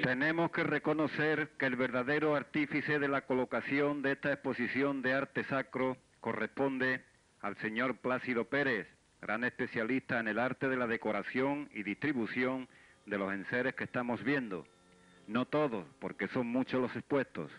Tenemos que reconocer que el verdadero artífice de la colocación de esta exposición de arte sacro corresponde al señor Plácido Pérez, gran especialista en el arte de la decoración y distribución de los enseres que estamos viendo. No todos, porque son muchos los expuestos.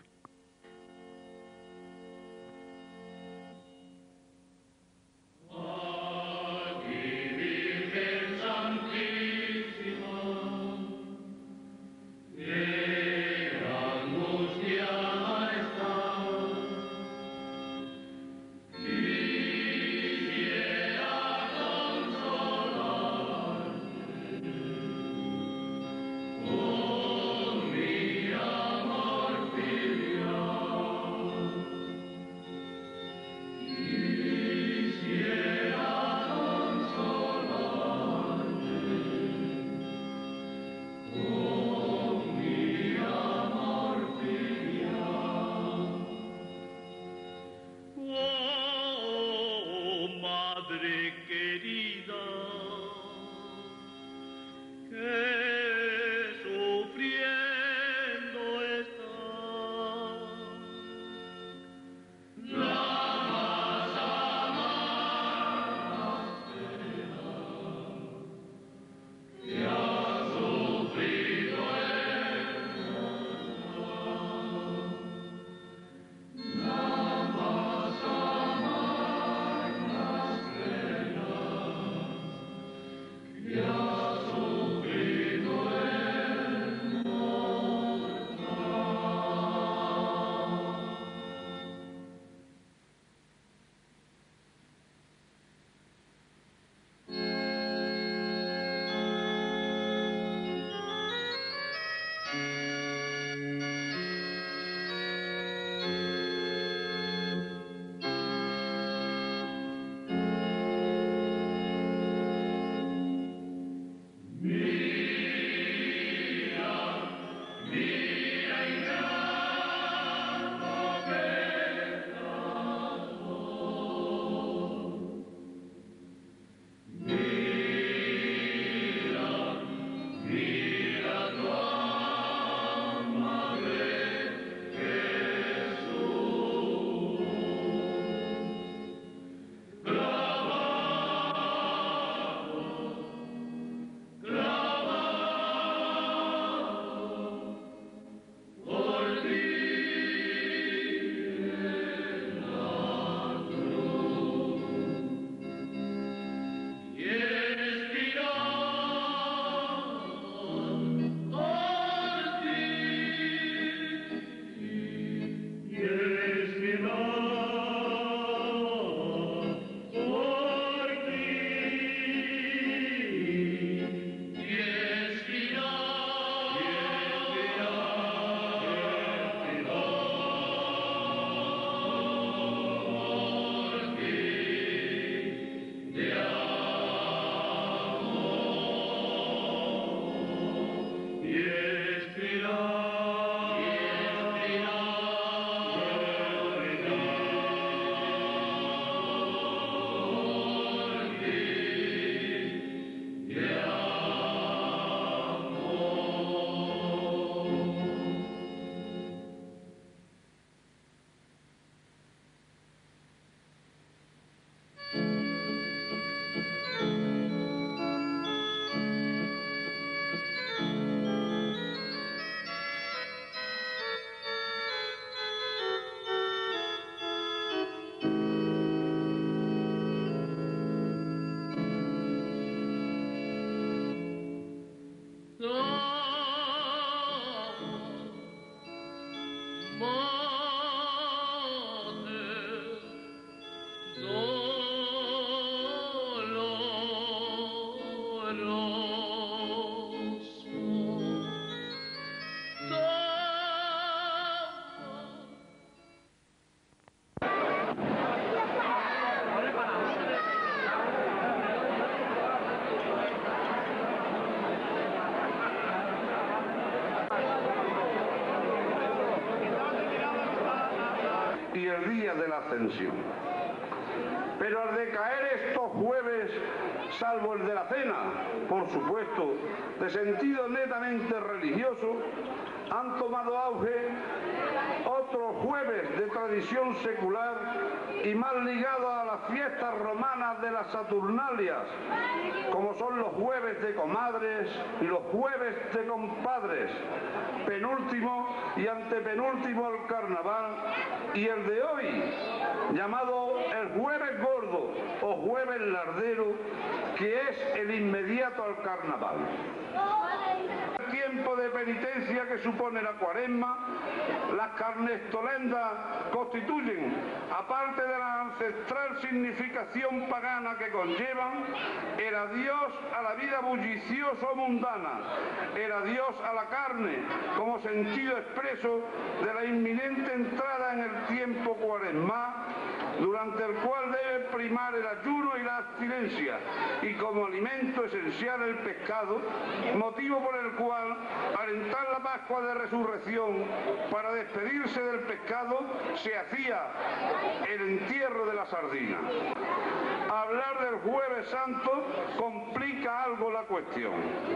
Y el día de la Ascensión. Pero al decaer estos jueves, salvo el de la cena, por supuesto, de sentido netamente religioso, han tomado auge otros jueves de tradición secular y más ligados a las fiestas romanas de las Saturnalias, como son los jueves de comadres y los jueves de compadres, penúltimo y antepenúltimo al carnaval, y el de hoy, llamado el jueves gordo o jueves lardero, que es el inmediato al carnaval. El tiempo de penitencia que supone la Cuaresma, las carnestolendas constituyen, aparte de la ancestral significación pagana que conllevan, el adiós a la vida bulliciosa o mundana, el adiós a la carne como sentido expreso de la inminente entrada en el tiempo cuaresmal, durante el cual debe primar el ayuno y la abstinencia, y como alimento esencial el pescado, motivo por el cual, al entrar la Pascua de Resurrección, para despedirse del pescado, se hacía el entierro de la sardina. Hablar del Jueves Santo complica algo la cuestión.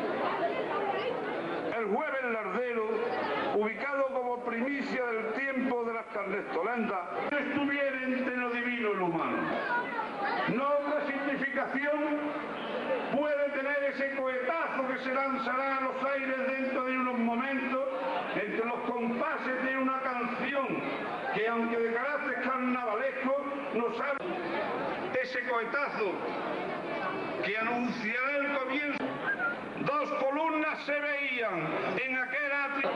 El jueves lardero, ubicado como primicia del tiempo de las carnestolendas, no estuviera entre lo divino y lo humano. No otra significación puede tener ese cohetazo que se lanzará a los aires dentro de unos momentos entre los compases de una canción que, aunque de carácter carnavalesco, nos habla. Ese cohetazo que anunciará el comienzo. Dos columnas se veían en aquel atrio.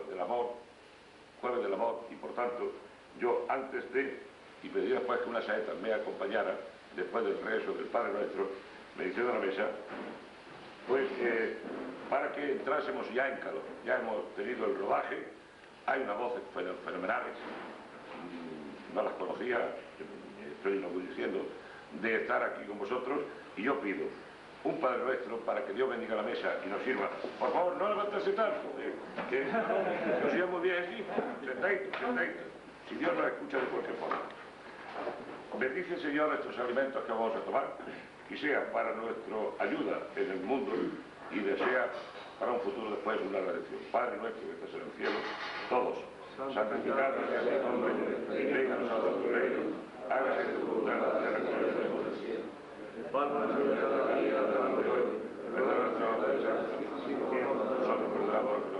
del amor, jueves del amor, y por tanto, yo antes de, y pedí después que una saeta me acompañara, después del rezo del Padre Nuestro, bendición de la mesa, pues para que entrásemos ya en calor. Ya hemos tenido el rodaje, hay unas voces fenomenales, no las conocía, estoy enorgulleciendo de estar aquí con vosotros, y yo pido un Padre Nuestro para que Dios bendiga la mesa y nos sirva. Por favor, no levantarse tanto, que yo soy muy bien así, sentadito, si Dios nos escucha de cualquier forma. Bendice, Señor, estos alimentos que vamos a tomar, y sea para nuestra ayuda en el mundo, y desea para un futuro después una redención. Padre nuestro que estás en el cielo, todos, santificado sea tu nombre, venga a nosotros tu reino, hágase tu voluntad en la tierra como en el cielo. Padre nuestro que estás en el cielo, perdona nuestras ofensas, nosotros perdonamos nuestras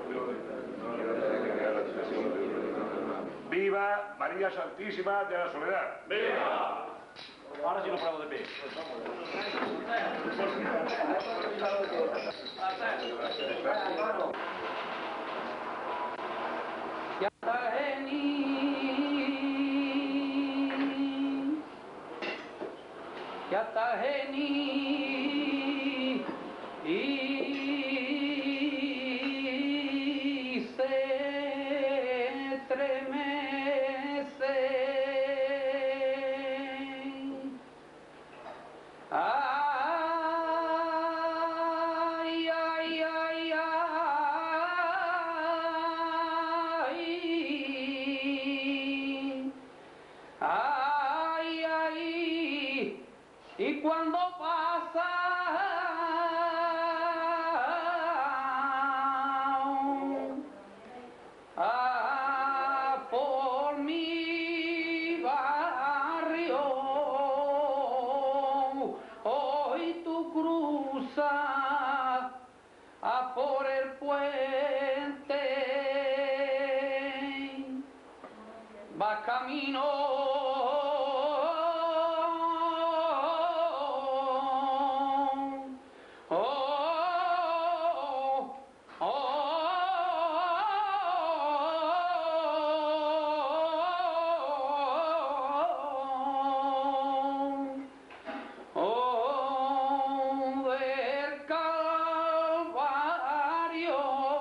ofensas. ¡Viva María Santísima de la Soledad! ¡Viva! Ahora sí lo ponemos de pie. y se estremece. Ay, ay, ay, ay, ay, ay, y cuando pasa por mi barrio, hoy tú cruzas por el puente, va camino del Calvario,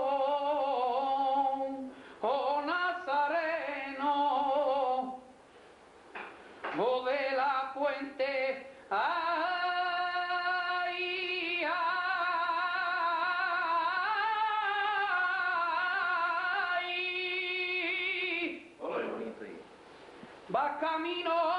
Nazareno, de la puente, ay, ay, va camino.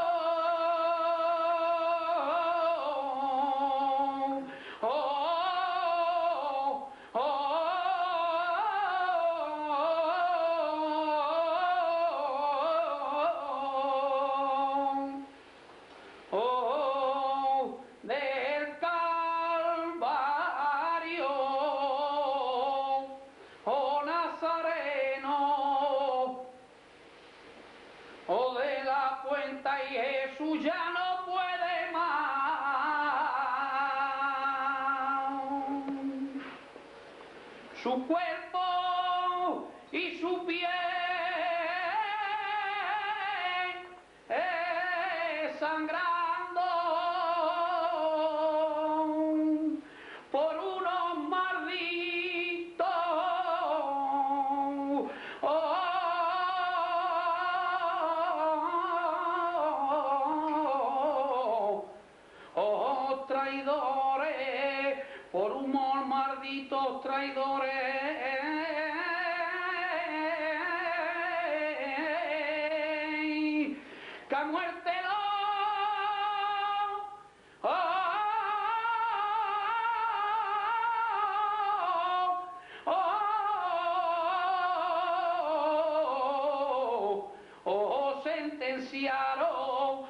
Del Calvario, Nazareno, de la puente, y Jesús ya no puede más. Su cuerpo y su piel sangrando por unos malditos traidores, por unos malditos traidores. Que a muerte sentenciaron.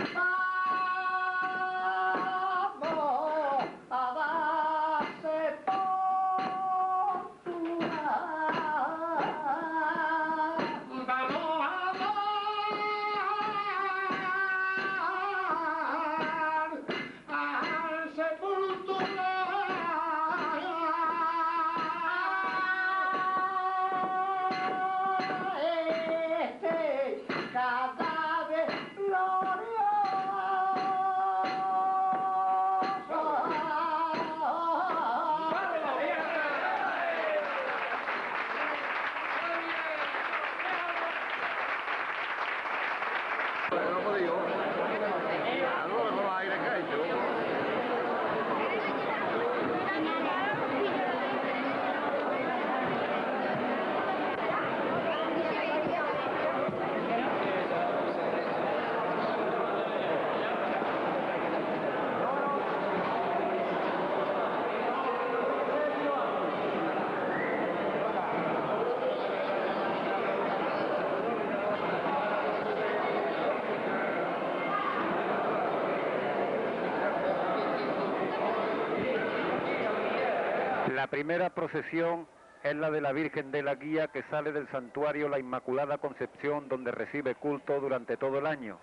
La primera procesión es la de la Virgen de la Guía, que sale del santuario La Inmaculada Concepción, donde recibe culto durante todo el año.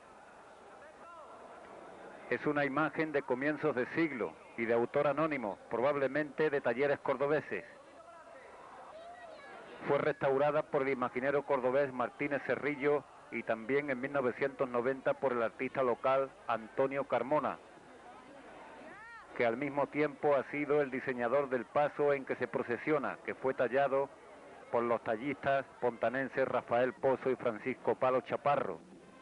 Es una imagen de comienzos de siglo y de autor anónimo, probablemente de talleres cordobeses. Fue restaurada por el imaginero cordobés Martínez Cerrillo y también en 1990 por el artista local Antonio Carmona, que al mismo tiempo ha sido el diseñador del paso en que se procesiona, que fue tallado por los tallistas pontanenses Rafael Pozo y Francisco Palo Chaparro.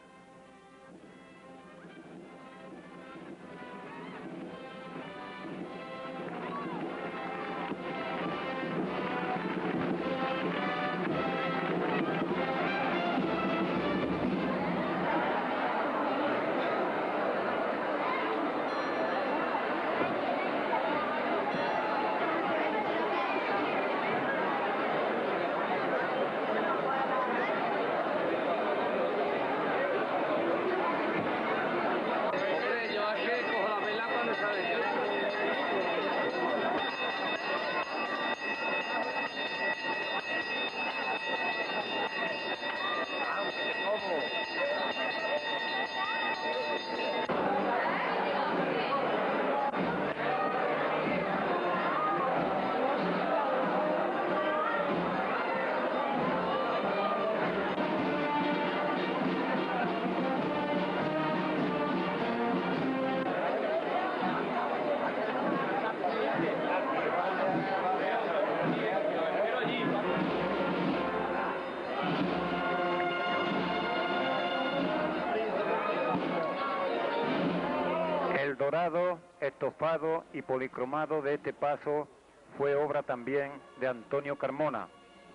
El dorado, estofado y policromado de este paso fue obra también de Antonio Carmona.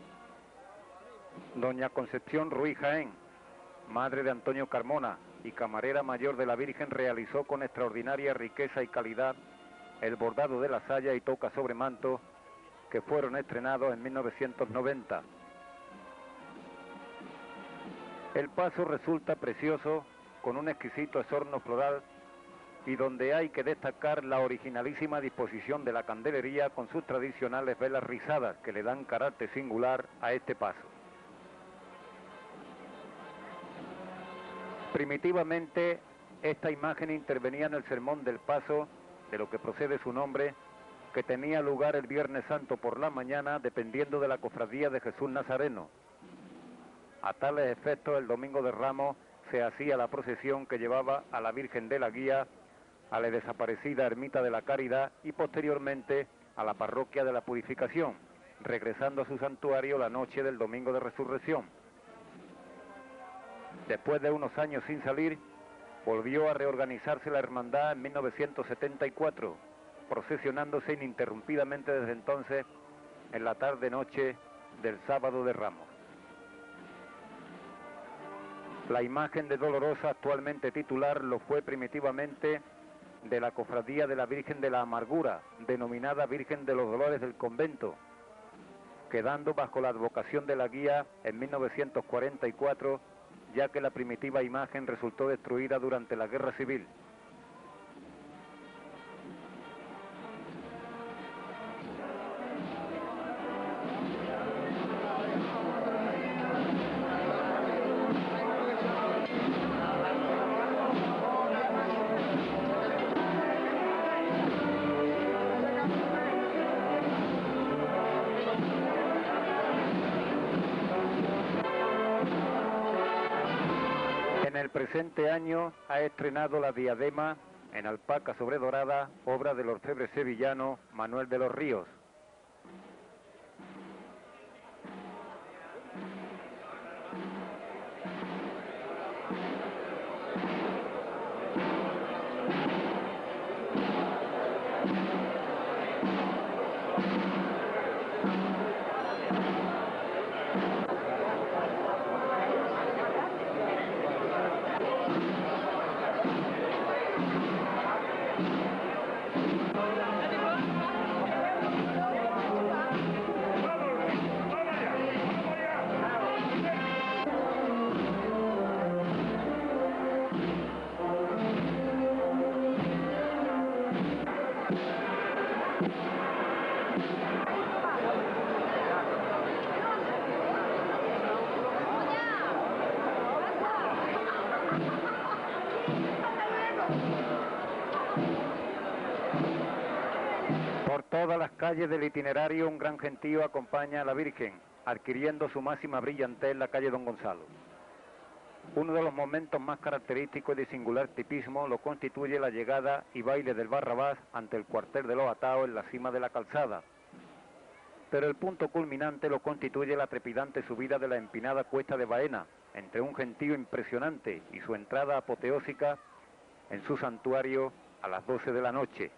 Doña Concepción Ruiz Jaén, madre de Antonio Carmona y camarera mayor de la Virgen, realizó con extraordinaria riqueza y calidad el bordado de la saya y toca sobre manto, que fueron estrenados en 1990. El paso resulta precioso, con un exquisito esorno floral, y donde hay que destacar la originalísima disposición de la candelería con sus tradicionales velas rizadas, que le dan carácter singular a este paso. Primitivamente, esta imagen intervenía en el sermón del paso, de lo que procede su nombre, que tenía lugar el Viernes Santo por la mañana, dependiendo de la cofradía de Jesús Nazareno. A tales efectos, el Domingo de Ramos se hacía la procesión que llevaba a la Virgen de la Guía a la desaparecida Ermita de la Caridad y posteriormente a la Parroquia de la Purificación, regresando a su santuario la noche del Domingo de Resurrección. Después de unos años sin salir, volvió a reorganizarse la hermandad en 1974, procesionándose ininterrumpidamente desde entonces en la tarde-noche del Sábado de Ramos. La imagen de Dolorosa, actualmente titular, lo fue primitivamente de la Cofradía de la Virgen de la Amargura, denominada Virgen de los Dolores del Convento, quedando bajo la advocación de la Guía en 1944 ya que la primitiva imagen resultó destruida durante la Guerra Civil. En el presente año ha estrenado la diadema en alpaca sobredorada, obra del orfebre sevillano Manuel de los Ríos. Por todas las calles del itinerario un gran gentío acompaña a la Virgen, adquiriendo su máxima brillantez en la calle Don Gonzalo. Uno de los momentos más característicos y de singular tipismo lo constituye la llegada y baile del Barrabás ante el cuartel de los Ataos en la cima de la calzada. Pero el punto culminante lo constituye la trepidante subida de la empinada cuesta de Baena, entre un gentío impresionante y su entrada apoteósica en su santuario a las 12 de la noche.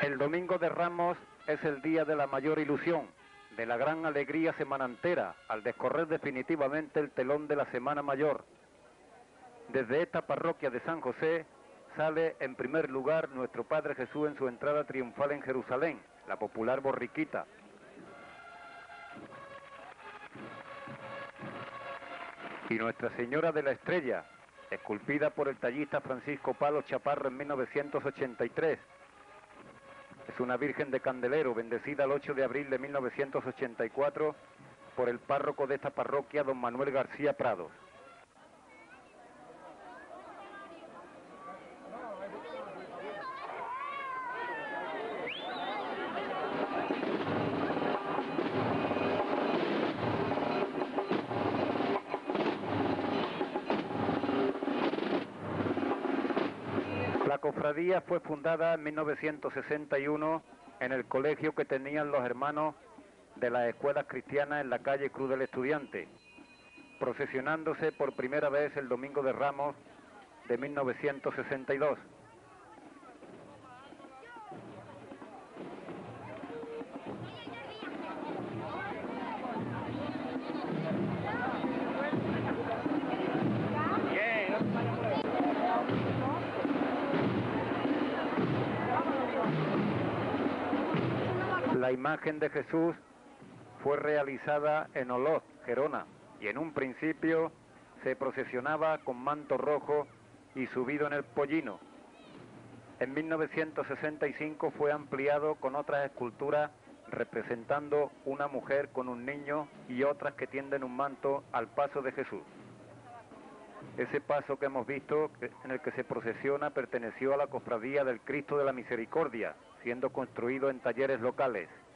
El Domingo de Ramos es el día de la mayor ilusión, de la gran alegría semanantera, al descorrer definitivamente el telón de la Semana Mayor. Desde esta parroquia de San José sale en primer lugar nuestro Padre Jesús en su entrada triunfal en Jerusalén, la popular borriquita. Y Nuestra Señora de la Estrella, esculpida por el tallista Francisco Palos Chaparro en 1983. Es una Virgen de Candelero, bendecida el 8 de abril de 1984 por el párroco de esta parroquia, don Manuel García Prados. La cofradía fue fundada en 1961 en el colegio que tenían los hermanos de las escuelas cristianas en la calle Cruz del Estudiante, procesionándose por primera vez el Domingo de Ramos de 1962. La imagen de Jesús fue realizada en Olot, Gerona, y en un principio se procesionaba con manto rojo y subido en el pollino. En 1965 fue ampliado con otras esculturas representando una mujer con un niño y otras que tienden un manto al paso de Jesús. Ese paso que hemos visto, en el que se procesiona, perteneció a la Cofradía del Cristo de la Misericordia, siendo construido en talleres locales.